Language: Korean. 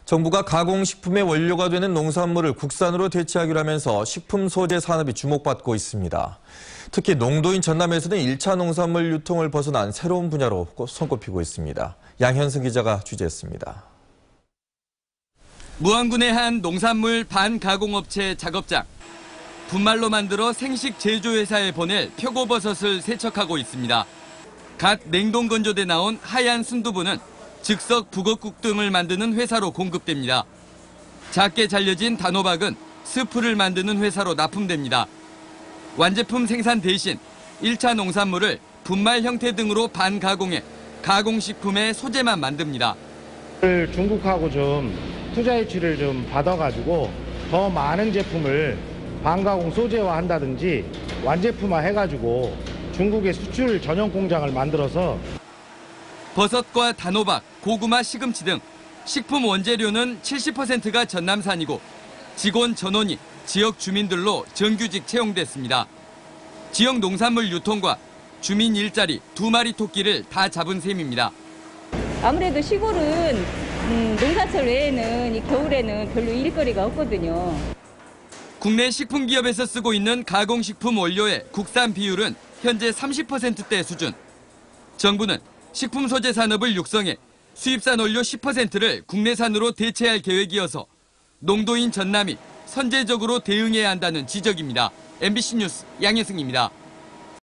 정부가 가공식품의 원료가 되는 농산물을 국산으로 대체하기로 하면서 식품 소재 산업이 주목받고 있습니다. 특히 농도인 전남에서는 1차 농산물 유통을 벗어난 새로운 분야로 손꼽히고 있습니다. 양현승 기자가 취재했습니다. 무안군의 한 농산물 반가공업체 작업장. 분말로 만들어 생식 제조회사에 보낼 표고버섯을 세척하고 있습니다. 갓 냉동 건조돼 나온 하얀 순두부는 즉석 북엇국 등을 만드는 회사로 공급됩니다. 작게 잘려진 단호박은 스프를 만드는 회사로 납품됩니다. 완제품 생산 대신 1차 농산물을 분말 형태 등으로 반가공해 가공식품의 소재만 만듭니다. 중국하고 좀 투자 유치를 좀 받아가지고 더 많은 제품을 반가공 소재화 한다든지 완제품화 해가지고 중국에 수출 전용 공장을 만들어서 버섯과 단호박, 고구마, 시금치 등 식품 원재료는 70%가 전남산이고 직원 전원이 지역 주민들로 정규직 채용됐습니다. 지역 농산물 유통과 주민 일자리 2마리 토끼를 다 잡은 셈입니다. 아무래도 시골은 농사철 외에는 이 겨울에는 별로 일거리가 없거든요. 국내 식품기업에서 쓰고 있는 가공식품 원료의 국산 비율은 현재 30%대 수준. 정부는 식품 소재 산업을 육성해 수입산 원료 10%를 국내산으로 대체할 계획이어서 농도인 전남이 선제적으로 대응해야 한다는 지적입니다. MBC 뉴스 양혜승입니다.